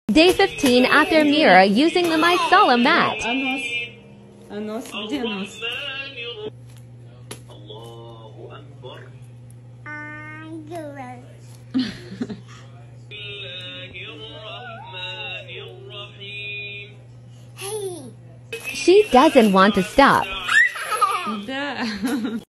Day 15 after Mira using the My Sallah mat. She doesn't want to stop.